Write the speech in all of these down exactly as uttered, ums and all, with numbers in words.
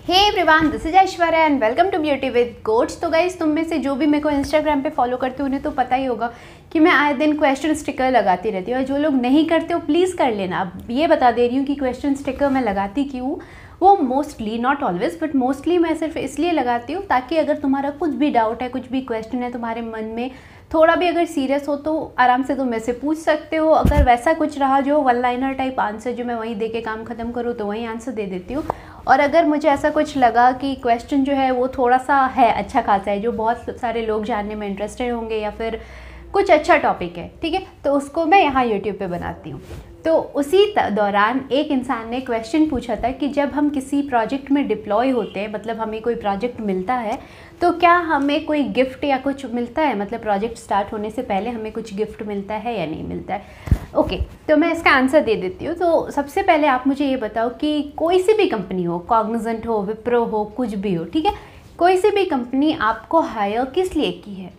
Hey everyone, this is Aishwarya and welcome to beauty with quotes. तो guys, तुम में से जो भी मेरे को इंस्टाग्राम पे फॉलो करते हो उन्हें तो पता ही होगा कि मैं आए दिन क्वेश्चन स्टिकर लगाती रहती हूँ। और जो लोग नहीं करते हो प्लीज़ कर लेना। अब ये बता दे रही हूँ कि क्वेश्चन स्टिकर मैं लगाती क्यों। वो mostly, not always but mostly मैं सिर्फ इसलिए लगाती हूँ ताकि अगर तुम्हारा कुछ भी डाउट है, कुछ भी क्वेश्चन है तुम्हारे मन में, थोड़ा भी अगर सीरियस हो तो आराम से तुम मेरे से पूछ सकते हो। अगर वैसा कुछ रहा जो वन लाइनर टाइप आंसर जो मैं वहीं दे के काम ख़त्म करूँ तो वहीं आंसर दे देती हूँ। और अगर मुझे ऐसा कुछ लगा कि क्वेश्चन जो है वो थोड़ा सा है, अच्छा खासा है, जो बहुत सारे लोग जानने में इंटरेस्टेड होंगे या फिर कुछ अच्छा टॉपिक है, ठीक है, तो उसको मैं यहाँ यूट्यूब पे बनाती हूँ। तो उसी दौरान एक इंसान ने क्वेश्चन पूछा था कि जब हम किसी प्रोजेक्ट में डिप्लॉय होते हैं, मतलब हमें कोई प्रोजेक्ट मिलता है, तो क्या हमें कोई गिफ्ट या कुछ मिलता है, मतलब प्रोजेक्ट स्टार्ट होने से पहले हमें कुछ गिफ्ट मिलता है या नहीं मिलता है। ओके okay, तो मैं इसका आंसर दे देती हूँ। तो सबसे पहले आप मुझे ये बताओ कि कोई सी भी कंपनी हो, कॉग्निजेंट हो, विप्रो हो, कुछ भी हो, ठीक है, कोई सी भी कंपनी आपको हायर किस लिए की है?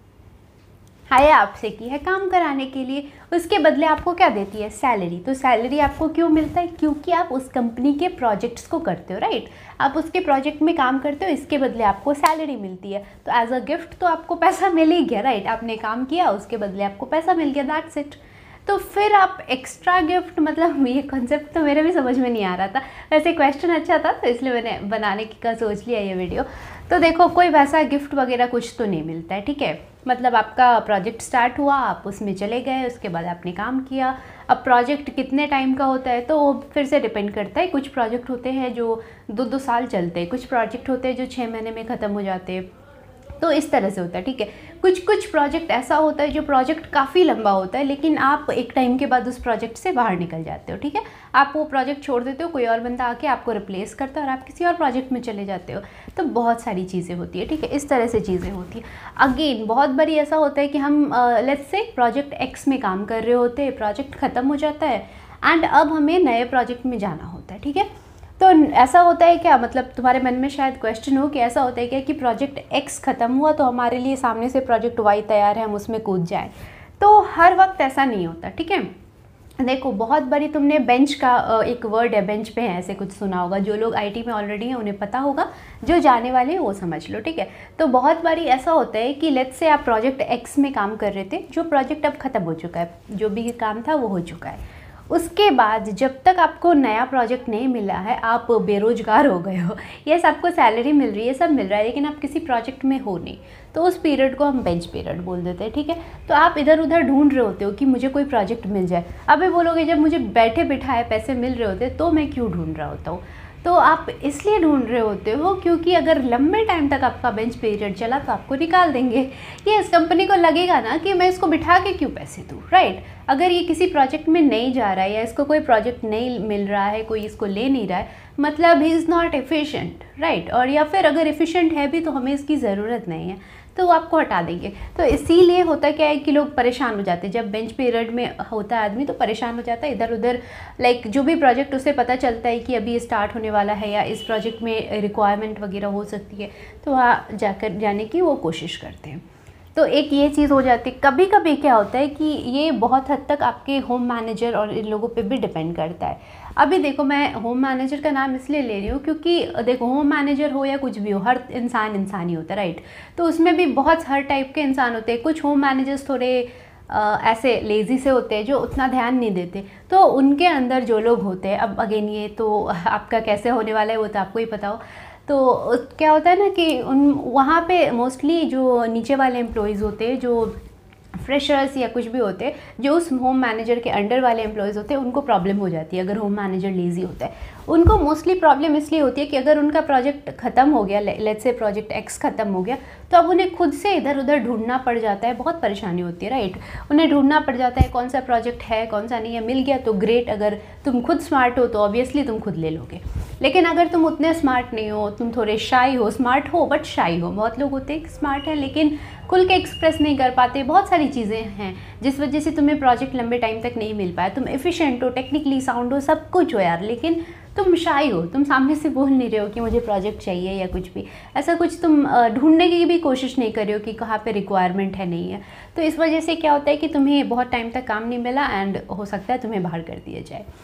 हायर आपसे की है काम कराने के लिए। उसके बदले आपको क्या देती है? सैलरी। तो सैलरी आपको क्यों मिलता है? क्योंकि आप उस कंपनी के प्रोजेक्ट्स को करते हो, राइट। आप उसके प्रोजेक्ट में काम करते हो, इसके बदले आपको सैलरी मिलती है। तो एज अ गिफ्ट तो आपको पैसा मिल ही गया, राइट। आपने काम किया, उसके बदले आपको पैसा मिल गया, दैट्स इट। तो फिर आप एक्स्ट्रा गिफ्ट, मतलब ये कॉन्सेप्ट तो मेरे भी समझ में नहीं आ रहा था। वैसे क्वेश्चन अच्छा था तो इसलिए मैंने बनाने की का सोच लिया ये वीडियो। तो देखो, कोई वैसा गिफ्ट वगैरह कुछ तो नहीं मिलता है, ठीक है। मतलब आपका प्रोजेक्ट स्टार्ट हुआ, आप उसमें चले गए, उसके बाद आपने काम किया। अब प्रोजेक्ट कितने टाइम का होता है तो वो फिर से डिपेंड करता है। कुछ प्रोजेक्ट होते हैं जो दो दो साल चलते हैं, कुछ प्रोजेक्ट होते हैं जो छः महीने में ख़त्म हो जाते हैं। तो इस तरह से होता है, ठीक है। कुछ कुछ प्रोजेक्ट ऐसा होता है जो प्रोजेक्ट काफ़ी लंबा होता है, लेकिन आप एक टाइम के बाद उस प्रोजेक्ट से बाहर निकल जाते हो, ठीक है। आप वो प्रोजेक्ट छोड़ देते हो, कोई और बंदा आके आपको रिप्लेस करता है और आप किसी और प्रोजेक्ट में चले जाते हो। तो बहुत सारी चीज़ें होती है, ठीक है, इस तरह से चीज़ें होती है। अगेन बहुत बारी ऐसा होता है कि हम लेट्स से प्रोजेक्ट एक्स में काम कर रहे होते हैं, प्रोजेक्ट ख़त्म हो जाता है एंड अब हमें नए प्रोजेक्ट में जाना होता है, ठीक है। तो ऐसा होता है क्या, मतलब तुम्हारे मन में शायद क्वेश्चन हो कि ऐसा होता है क्या कि प्रोजेक्ट एक्स ख़त्म हुआ तो हमारे लिए सामने से प्रोजेक्ट वाई तैयार है, हम उसमें कूद जाएं। तो हर वक्त ऐसा नहीं होता, ठीक है। देखो, बहुत बारी तुमने बेंच का एक वर्ड है, बेंच पे है, ऐसे कुछ सुना होगा। जो लोग आईटी में ऑलरेडी हैं उन्हें पता होगा, जो जाने वाले हैं वो समझ लो, ठीक है। तो बहुत बारी ऐसा होता है कि लेट्स से आप प्रोजेक्ट एक्स में काम कर रहे थे, जो प्रोजेक्ट अब ख़त्म हो चुका है, जो भी काम था वो हो चुका है। उसके बाद जब तक आपको नया प्रोजेक्ट नहीं मिला है, आप बेरोजगार हो गए हो, यस आपको सैलरी मिल रही है, सब मिल रहा है, लेकिन आप किसी प्रोजेक्ट में हो नहीं, तो उस पीरियड को हम बेंच पीरियड बोल देते हैं, ठीक है। तो आप इधर उधर ढूंढ रहे होते हो कि मुझे कोई प्रोजेक्ट मिल जाए। अभी बोलोगे जब मुझे बैठे बिठाए पैसे मिल रहे होते तो मैं क्यों ढूंढ रहा होता हूँ? तो आप इसलिए ढूंढ रहे होते हो क्योंकि अगर लंबे टाइम तक आपका बेंच पीरियड चला तो आपको निकाल देंगे। ये इस कंपनी को लगेगा ना कि मैं इसको बिठा के क्यों पैसे दूँ, राइट। अगर ये किसी प्रोजेक्ट में नहीं जा रहा है या इसको कोई प्रोजेक्ट नहीं मिल रहा है, कोई इसको ले नहीं रहा है, मतलब he is not efficient, right. और या फिर अगर एफिशिएंट है भी तो हमें इसकी ज़रूरत नहीं है, तो वो आपको हटा देंगे। तो इसीलिए होता क्या है कि लोग परेशान हो जाते हैं। जब बेंच पीरियड में होता है आदमी तो परेशान हो जाता है, इधर उधर लाइक जो भी प्रोजेक्ट उसे पता चलता है कि अभी स्टार्ट होने वाला है या इस प्रोजेक्ट में रिक्वायरमेंट वगैरह हो सकती है, तो वहाँ जाकर जाने की वो कोशिश करते हैं। तो एक ये चीज़ हो जाती है। कभी कभी क्या होता है कि ये बहुत हद तक आपके होम मैनेजर और इन लोगों पे भी डिपेंड करता है। अभी देखो, मैं होम मैनेजर का नाम इसलिए ले रही हूँ क्योंकि देखो, होम मैनेजर हो या कुछ भी हो, हर इंसान इंसान ही होता है, राइट। तो उसमें भी बहुत हर टाइप के इंसान होते हैं। कुछ होम मैनेजर्स थोड़े आ, ऐसे लेज़ी से होते हैं जो उतना ध्यान नहीं देते, तो उनके अंदर जो लोग होते हैं, अब अगेन ये तो आपका कैसे होने वाला है वो तो आपको ही पता हो। तो क्या होता है ना कि उन वहाँ पे मोस्टली जो नीचे वाले एम्प्लॉयज़ होते हैं, जो फ्रेशर्स या कुछ भी होते हैं, जो उस होम मैनेजर के अंडर वाले एम्प्लॉयज़ होते हैं, उनको प्रॉब्लम हो जाती है अगर होम मैनेजर लेज़ी होता है। उनको मोस्टली प्रॉब्लम इसलिए होती है कि अगर उनका प्रोजेक्ट ख़त्म हो गया, लेट्स से प्रोजेक्ट एक्स ख़त्म हो गया, तो अब उन्हें खुद से इधर उधर ढूंढना पड़ जाता है, बहुत परेशानी होती है, राइट। उन्हें ढूंढना पड़ जाता है कौन सा प्रोजेक्ट है, कौन सा नहीं है। मिल गया तो ग्रेट, अगर तुम खुद स्मार्ट हो तो ऑब्वियसली तुम खुद ले लोगे। लेकिन अगर तुम उतने स्मार्ट नहीं हो, तुम थोड़े शाई हो, स्मार्ट हो बट शाई हो, बहुत लोग होते हैं स्मार्ट हैं लेकिन खुल के एक्सप्रेस नहीं कर पाते, बहुत सारी चीज़ें हैं जिस वजह से तुम्हें प्रोजेक्ट लंबे टाइम तक नहीं मिल पाया। तुम एफिशिएंट हो, टेक्निकली साउंड हो, सब कुछ हो यार, लेकिन तुम शाई हो, तुम सामने से बोल नहीं रहे हो कि मुझे प्रोजेक्ट चाहिए या कुछ भी ऐसा कुछ, तुम ढूंढने की भी कोशिश नहीं कर रहे हो कि कहाँ पे रिक्वायरमेंट है, नहीं है। तो इस वजह से क्या होता है कि तुम्हें बहुत टाइम तक काम नहीं मिला एंड हो सकता है तुम्हें बाहर कर दिया जाए।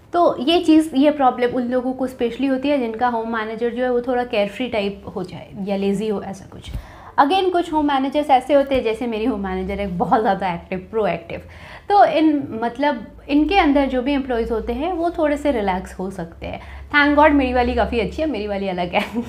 तो ये चीज़ ये प्रॉब्लम उन लोगों को स्पेशली होती है जिनका होम मैनेजर जो है वो थोड़ा केयरफ्री टाइप हो जाए या लेज़ी हो, ऐसा कुछ। अगेन कुछ होम मैनेजर्स ऐसे होते हैं, जैसे मेरी होम मैनेजर है बहुत ज़्यादा एक्टिव, प्रोएक्टिव, तो इन मतलब इनके अंदर जो भी एम्प्लॉयज़ होते हैं वो थोड़े से रिलैक्स हो सकते हैं। थैंक गॉड मेरी वाली काफ़ी अच्छी है, मेरी वाली अलग है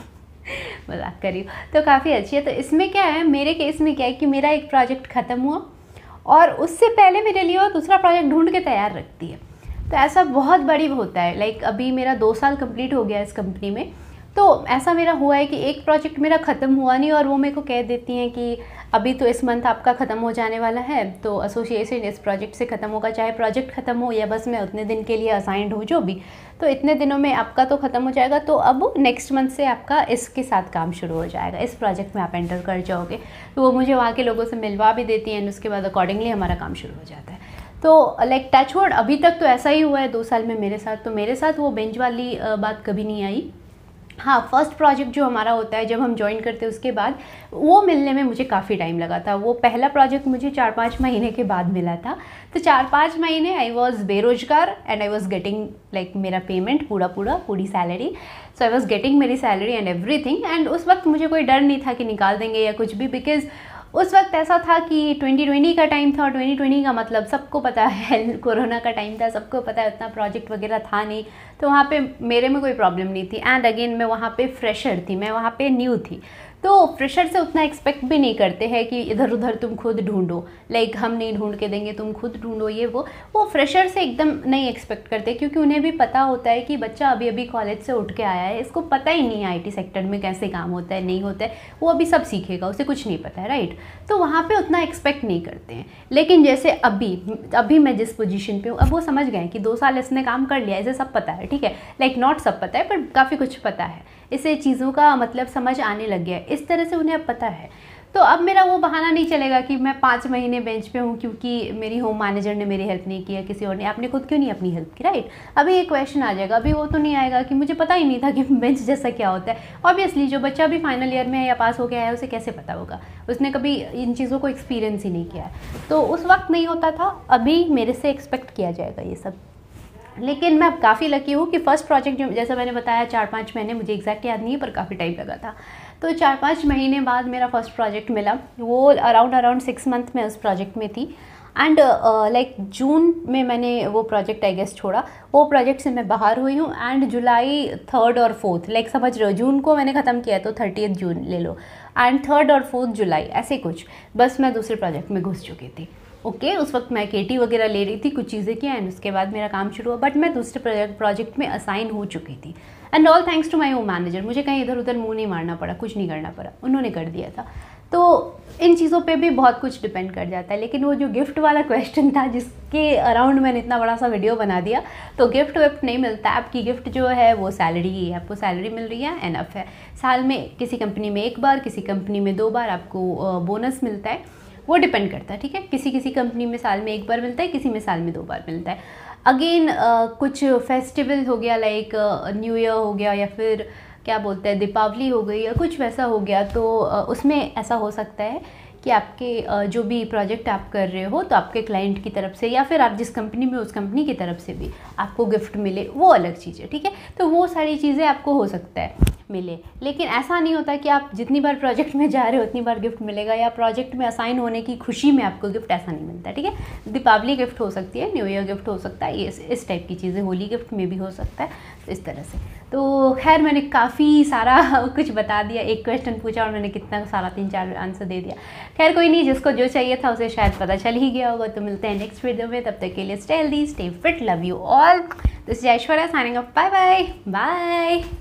मजाक करी, तो काफ़ी अच्छी है। तो इसमें क्या है, मेरे केस में क्या है कि मेरा एक प्रोजेक्ट ख़त्म हुआ और उससे पहले मेरे लिए वो दूसरा प्रोजेक्ट ढूंढ के तैयार रखती है। तो ऐसा बहुत बड़ी होता है, लाइक अभी मेरा दो साल कंप्लीट हो गया इस कंपनी में, तो ऐसा मेरा हुआ है कि एक प्रोजेक्ट मेरा ख़त्म हुआ नहीं और वो मेरे को कह देती हैं कि अभी तो इस मंथ आपका ख़त्म हो जाने वाला है, तो एसोसिएशन इस प्रोजेक्ट से ख़त्म होगा, चाहे प्रोजेक्ट ख़त्म हो या बस मैं उतने दिन के लिए असाइंड हूँ, जो भी, तो इतने दिनों में आपका तो ख़त्म हो जाएगा, तो अब नेक्स्ट मंथ से आपका इसके साथ काम शुरू हो जाएगा, इस प्रोजेक्ट में आप एंटर कर जाओगे। तो वो मुझे वहाँ के लोगों से मिलवा भी देती हैं, उसके बाद अकॉर्डिंगली हमारा काम शुरू हो जाता है। तो लाइक टच वुड अभी तक तो ऐसा ही हुआ है दो साल में मेरे साथ, तो मेरे साथ वो बेंच वाली बात कभी नहीं आई। हाँ, फर्स्ट प्रोजेक्ट जो हमारा होता है जब हम ज्वाइन करते हैं उसके बाद वो मिलने में मुझे काफ़ी टाइम लगा था। वो पहला प्रोजेक्ट मुझे चार पाँच महीने के बाद मिला था, तो चार पाँच महीने आई वॉज बेरोजगार and I was getting like मेरा पेमेंट पूरा पूरा पूरी salary, so I was getting मेरी सैलरी एंड एवरीथिंग। एंड उस वक्त मुझे कोई डर नहीं था कि निकाल देंगे या कुछ भी, बिकॉज उस वक्त ऐसा था कि ट्वेंटी ट्वेंटी का टाइम था और ट्वेंटी ट्वेंटी का मतलब सबको पता है कोरोना का टाइम था, सबको पता है, उतना प्रोजेक्ट वगैरह था नहीं, तो वहाँ पे मेरे में कोई प्रॉब्लम नहीं थी। एंड अगेन मैं वहाँ पे फ्रेशर थी, मैं वहाँ पे न्यू थी, तो फ्रेशर से उतना एक्सपेक्ट भी नहीं करते हैं कि इधर उधर तुम खुद ढूंढो, लाइक हम नहीं ढूंढ के देंगे, तुम खुद ढूंढो, ये वो वो फ्रेशर से एकदम नहीं एक्सपेक्ट करते, क्योंकि उन्हें भी पता होता है कि बच्चा अभी अभी कॉलेज से उठ के आया है, इसको पता ही नहीं है आईटी सेक्टर में कैसे काम होता है, नहीं होता है, वो अभी सब सीखेगा, उसे कुछ नहीं पता है, राइट। तो वहाँ पे उतना एक्सपेक्ट नहीं करते हैं। लेकिन जैसे अभी अभी मैं जिस पोजीशन पे हूँ, अब वो समझ गए कि दो साल इसने काम कर लिया, इसे सब पता है, ठीक है, लाइक नॉट सब पता है पर काफ़ी कुछ पता है, इसे चीज़ों का मतलब समझ आने लग गया है, इस तरह से उन्हें अब पता है। तो अब मेरा वो बहाना नहीं चलेगा कि मैं पाँच महीने बेंच पे हूँ क्योंकि मेरी होम मैनेजर ने मेरी हेल्प नहीं की है, किसी और ने, आपने खुद क्यों नहीं अपनी हेल्प की, राइट। अभी एक क्वेश्चन आ जाएगा, अभी वो तो नहीं आएगा कि मुझे पता ही नहीं था कि बेंच जैसा क्या होता है। ऑब्वियसली जो बच्चा भी फाइनल ईयर में है या पास हो गया है उसे कैसे पता होगा, उसने कभी इन चीज़ों को एक्सपीरियंस ही नहीं किया है, तो उस वक्त नहीं होता था, अभी मेरे से एक्सपेक्ट किया जाएगा ये सब। लेकिन मैं काफ़ी लकी हूँ कि फ़र्स्ट प्रोजेक्ट जो जैसा मैंने बताया चार पाँच महीने, मुझे एग्जैक्ट याद नहीं है पर काफ़ी टाइम लगा था, तो चार पाँच महीने बाद मेरा फर्स्ट प्रोजेक्ट मिला। वो अराउंड अराउंड सिक्स मंथ में उस प्रोजेक्ट में थी एंड लाइक जून में मैंने वो प्रोजेक्ट आई गेस छोड़ा, वो प्रोजेक्ट से मैं बाहर हुई हूँ। एंड जुलाई थर्ड और फोर्थ, लाइक समझ रहे हो, जून को मैंने ख़त्म किया तो थर्टियथ जून ले लो, एंड थर्ड और फोर्थ जुलाई ऐसे कुछ, बस मैं दूसरे प्रोजेक्ट में घुस चुकी थी। ओके okay, उस वक्त मैं केटी वगैरह ले रही थी, कुछ चीज़ें की, एंड उसके बाद मेरा काम शुरू हुआ, बट मैं दूसरे प्रोजेक्ट प्रोजेक्ट में असाइन हो चुकी थी। And all thanks to my home manager, मुझे कहीं इधर उधर मुंह नहीं मारना पड़ा, कुछ नहीं करना पड़ा, उन्होंने कर दिया था। तो इन चीज़ों पे भी बहुत कुछ डिपेंड कर जाता है। लेकिन वो जो गिफ्ट वाला क्वेश्चन था जिसके अराउंड मैंने इतना बड़ा सा वीडियो बना दिया, तो गिफ्ट विफ्ट नहीं मिलता, आपकी गिफ्ट जो है वो सैलरी ही है, आपको सैलरी मिल रही है, एनफ है। साल में किसी कंपनी में एक बार, किसी कंपनी में दो बार आपको बोनस मिलता है, वो डिपेंड करता है, ठीक है। किसी किसी कंपनी में साल में एक बार मिलता है, किसी में साल में दो बार मिलता है। अगेन uh, कुछ फेस्टिवल हो गया, लाइक न्यू ईयर हो गया, या फिर क्या बोलते हैं दीपावली हो गई, या कुछ वैसा हो गया, तो uh, उसमें ऐसा हो सकता है कि आपके uh, जो भी प्रोजेक्ट आप कर रहे हो तो आपके क्लाइंट की तरफ से या फिर आप जिस कंपनी में उस कंपनी की तरफ से भी आपको गिफ्ट मिले, वो अलग चीज़ है, ठीक है। तो वो सारी चीज़ें आपको हो सकता है मिले, लेकिन ऐसा नहीं होता कि आप जितनी बार प्रोजेक्ट में जा रहे हो उतनी बार गिफ्ट मिलेगा, या प्रोजेक्ट में असाइन होने की खुशी में आपको गिफ्ट, ऐसा नहीं मिलता, ठीक है। दीपावली गिफ्ट हो सकती है, न्यू ईयर गिफ्ट हो सकता है, ये इस टाइप की चीज़ें, होली गिफ्ट में भी हो सकता है, तो इस तरह से। तो खैर मैंने काफ़ी सारा कुछ बता दिया, एक क्वेश्चन पूछा और मैंने कितना सारा तीन चार आंसर दे दिया। खैर कोई नहीं, जिसको जो चाहिए था उसे शायद पता चल ही गया होगा। तो मिलते हैं नेक्स्ट वीडियो में, तब तक के लिए stay healthy, stay fit, love you all. This is Aishwarya signing off, bye bye bye.